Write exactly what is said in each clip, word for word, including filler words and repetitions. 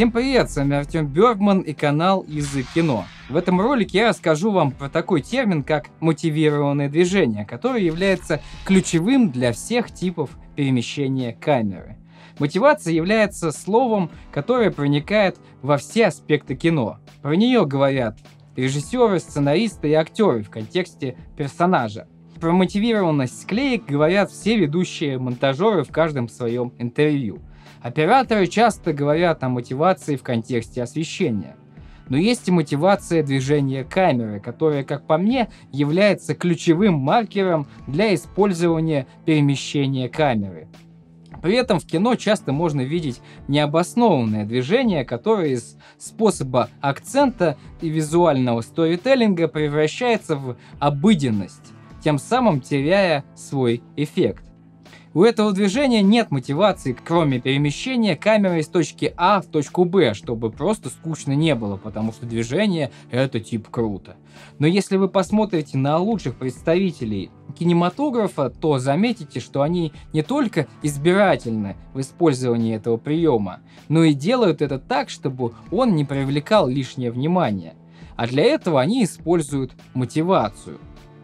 Всем привет, с вами Артем Бергман и канал Язык кино. В этом ролике я расскажу вам про такой термин, как мотивированное движение, который является ключевым для всех типов перемещения камеры. Мотивация является словом, которое проникает во все аспекты кино. Про нее говорят режиссеры, сценаристы и актеры в контексте персонажа. Про мотивированность склеек говорят все ведущие монтажеры в каждом своем интервью. Операторы часто говорят о мотивации в контексте освещения. Но есть и мотивация движения камеры, которая, как по мне, является ключевым маркером для использования перемещения камеры. При этом в кино часто можно видеть необоснованное движение, которое из способа акцента и визуального сторителлинга превращается в обыденность, тем самым теряя свой эффект. У этого движения нет мотивации, кроме перемещения камеры из точки А в точку Б, чтобы просто скучно не было, потому что движение — это типа круто. Но если вы посмотрите на лучших представителей кинематографа, то заметите, что они не только избирательны в использовании этого приема, но и делают это так, чтобы он не привлекал лишнее внимание. А для этого они используют мотивацию.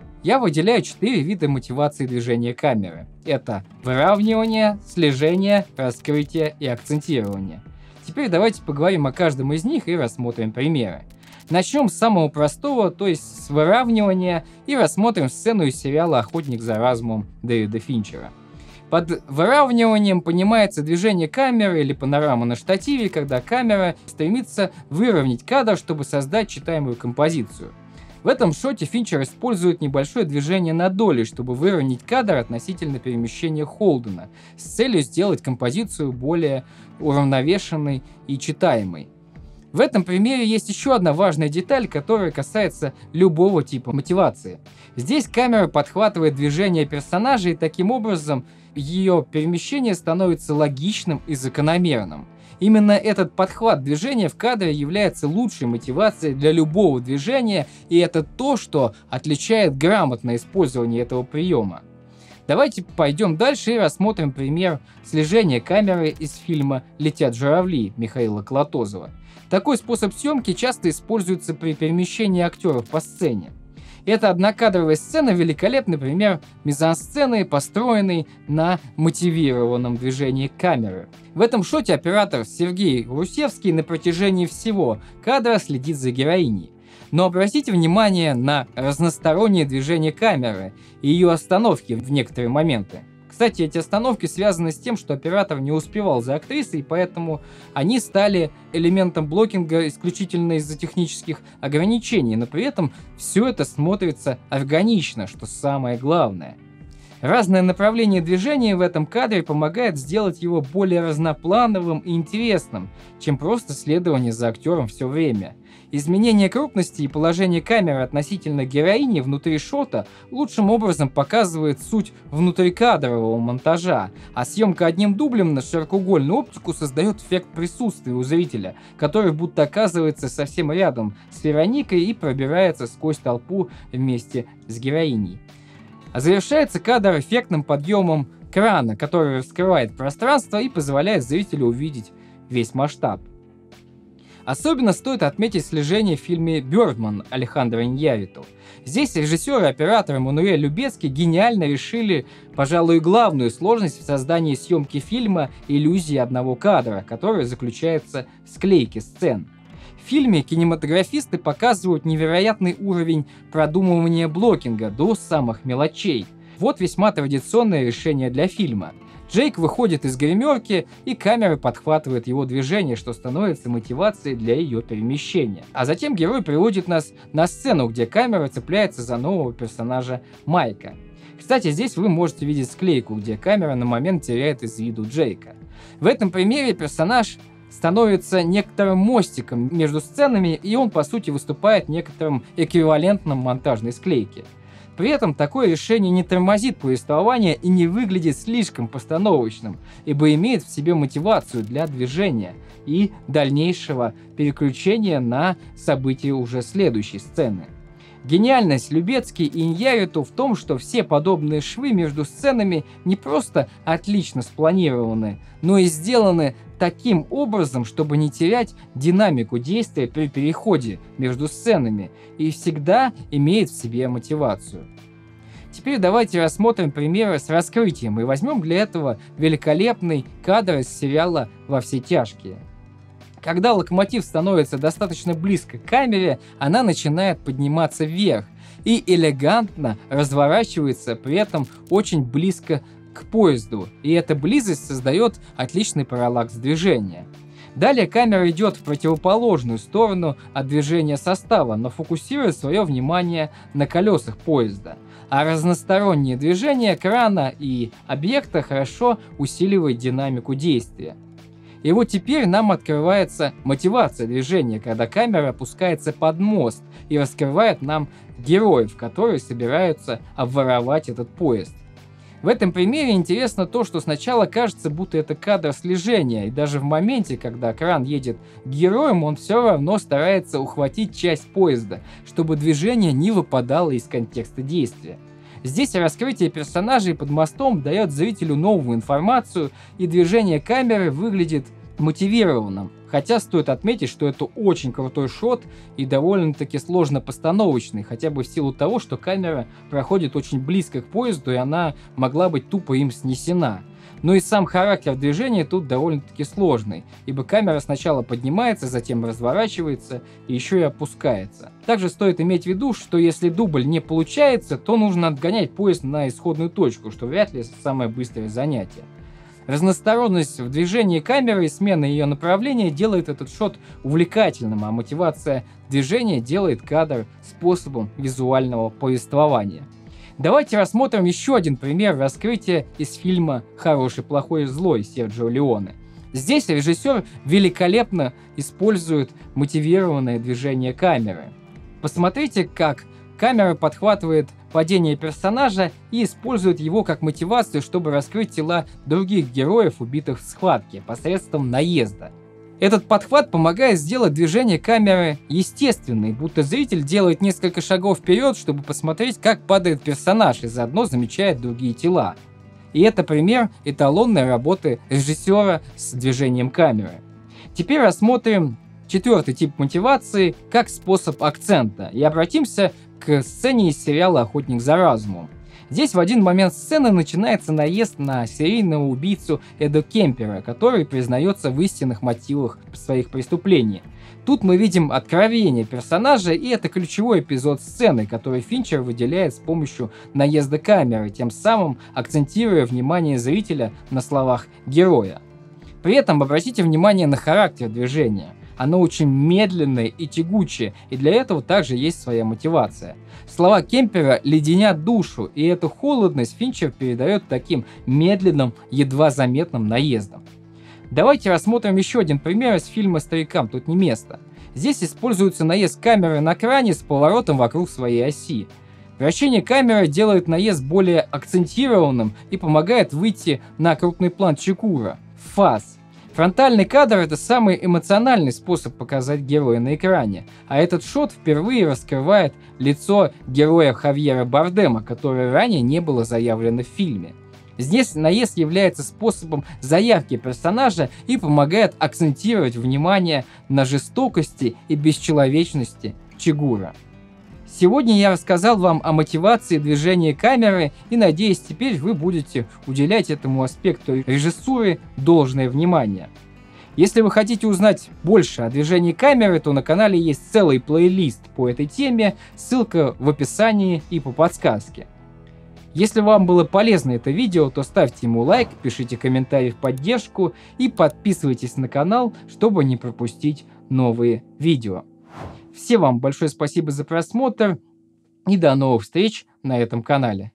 Я выделяю четыре вида мотивации движения камеры. Это выравнивание, слежение, раскрытие и акцентирование. Теперь давайте поговорим о каждом из них и рассмотрим примеры. Начнем с самого простого, то есть с выравнивания, и рассмотрим сцену из сериала «Охотник за разумом» Дэвида Финчера. Под выравниванием понимается движение камеры или панорама на штативе, когда камера стремится выровнять кадр, чтобы создать читаемую композицию. В этом шоте Финчер использует небольшое движение на доли, чтобы выровнять кадр относительно перемещения Холдена, с целью сделать композицию более уравновешенной и читаемой. В этом примере есть еще одна важная деталь, которая касается любого типа мотивации. Здесь камера подхватывает движение персонажа, и таким образом ее перемещение становится логичным и закономерным. Именно этот подхват движения в кадре является лучшей мотивацией для любого движения, и это то, что отличает грамотное использование этого приема. Давайте пойдем дальше и рассмотрим пример слежения камеры из фильма «Летят журавли» Михаила Колотозова. Такой способ съемки часто используется при перемещении актеров по сцене. Эта однокадровая сцена — великолепный пример мизансцены, построенной на мотивированном движении камеры. В этом шоте оператор Сергей Русевский на протяжении всего кадра следит за героиней. Но обратите внимание на разностороннее движение камеры и ее остановки в некоторые моменты. Кстати, эти остановки связаны с тем, что оператор не успевал за актрисой, и поэтому они стали элементом блокинга исключительно из-за технических ограничений, но при этом все это смотрится органично, что самое главное. Разное направление движения в этом кадре помогает сделать его более разноплановым и интересным, чем просто следование за актером все время. Изменение крупности и положение камеры относительно героини внутри шота лучшим образом показывает суть внутрикадрового монтажа, а съемка одним дублем на широкоугольную оптику создает эффект присутствия у зрителя, который будто оказывается совсем рядом с Вероникой и пробирается сквозь толпу вместе с героиней. А завершается кадр эффектным подъемом крана, который раскрывает пространство и позволяет зрителю увидеть весь масштаб. Особенно стоит отметить слежение в фильме «Бёрдман» Алехандро Иньярриту. Здесь режиссер и оператор Эммануэль Любецкий гениально решили, пожалуй, главную сложность в создании съемки фильма иллюзии одного кадра, которая заключается в склейке сцен. В фильме кинематографисты показывают невероятный уровень продумывания блокинга до самых мелочей. Вот весьма традиционное решение для фильма. Джейк выходит из гримерки, и камера подхватывает его движение, что становится мотивацией для ее перемещения. А затем герой приводит нас на сцену, где камера цепляется за нового персонажа Майка. Кстати, здесь вы можете видеть склейку, где камера на момент теряет из виду Джейка. В этом примере персонаж становится некоторым мостиком между сценами, и он, по сути, выступает некоторым эквивалентом монтажной склейки. При этом такое решение не тормозит повествование и не выглядит слишком постановочным, ибо имеет в себе мотивацию для движения и дальнейшего переключения на события уже следующей сцены. Гениальность Любецки и Иньярриту в том, что все подобные швы между сценами не просто отлично спланированы, но и сделаны таким образом, чтобы не терять динамику действия при переходе между сценами и всегда имеет в себе мотивацию. Теперь давайте рассмотрим примеры с раскрытием и возьмем для этого великолепный кадр из сериала «Во все тяжкие». Когда локомотив становится достаточно близко к камере, она начинает подниматься вверх и элегантно разворачивается, при этом очень близко к поезду, и эта близость создает отличный параллакс движения. Далее камера идет в противоположную сторону от движения состава, но фокусирует свое внимание на колесах поезда, а разностороннее движение крана и объекта хорошо усиливает динамику действия. И вот теперь нам открывается мотивация движения, когда камера опускается под мост и раскрывает нам героев, которые собираются обворовать этот поезд. В этом примере интересно то, что сначала кажется, будто это кадр слежения, и даже в моменте, когда кран едет к героям, он все равно старается ухватить часть поезда, чтобы движение не выпадало из контекста действия. Здесь раскрытие персонажей под мостом дает зрителю новую информацию, и движение камеры выглядит мотивированным. Хотя стоит отметить, что это очень крутой шот и довольно-таки сложно постановочный, хотя бы в силу того, что камера проходит очень близко к поезду, и она могла быть тупо им снесена. Но и сам характер движения тут довольно-таки сложный, ибо камера сначала поднимается, затем разворачивается и еще и опускается. Также стоит иметь в виду, что если дубль не получается, то нужно отгонять поезд на исходную точку, что вряд ли самое быстрое занятие. Разносторонность в движении камеры и смена ее направления делает этот шот увлекательным, а мотивация движения делает кадр способом визуального повествования. Давайте рассмотрим еще один пример раскрытия из фильма «Хороший, плохой и злой» Серджио Леоне. Здесь режиссер великолепно использует мотивированное движение камеры. Посмотрите, как камера подхватывает падение персонажа и использует его как мотивацию, чтобы раскрыть тела других героев, убитых в схватке, посредством наезда. Этот подхват помогает сделать движение камеры естественной, будто зритель делает несколько шагов вперед, чтобы посмотреть, как падает персонаж, и заодно замечает другие тела. И это пример эталонной работы режиссера с движением камеры. Теперь рассмотрим четвертый тип мотивации как способ акцента и обратимся к сцене из сериала «Охотник за разумом». Здесь в один момент сцены начинается наезд на серийного убийцу Эда Кемпера, который признается в истинных мотивах своих преступлений. Тут мы видим откровение персонажа, и это ключевой эпизод сцены, который Финчер выделяет с помощью наезда камеры, тем самым акцентируя внимание зрителя на словах героя. При этом обратите внимание на характер движения. Оно очень медленное и тягучее, и для этого также есть своя мотивация. Слова Кемпера леденят душу, и эту холодность Финчер передает таким медленным, едва заметным наездом. Давайте рассмотрим еще один пример из фильма «Старикам тут не место». Здесь используется наезд камеры на кране с поворотом вокруг своей оси. Вращение камеры делает наезд более акцентированным и помогает выйти на крупный план Чекура – фас. Фронтальный кадр – это самый эмоциональный способ показать героя на экране, а этот шот впервые раскрывает лицо героя Хавьера Бардема, которое ранее не было заявлено в фильме. Здесь наезд является способом заявки персонажа и помогает акцентировать внимание на жестокости и бесчеловечности Чигура. Сегодня я рассказал вам о мотивации движения камеры и надеюсь, теперь вы будете уделять этому аспекту режиссуры должное внимание. Если вы хотите узнать больше о движении камеры, то на канале есть целый плейлист по этой теме, ссылка в описании и по подсказке. Если вам было полезно это видео, то ставьте ему лайк, пишите комментарии в поддержку и подписывайтесь на канал, чтобы не пропустить новые видео. Всем вам большое спасибо за просмотр и до новых встреч на этом канале.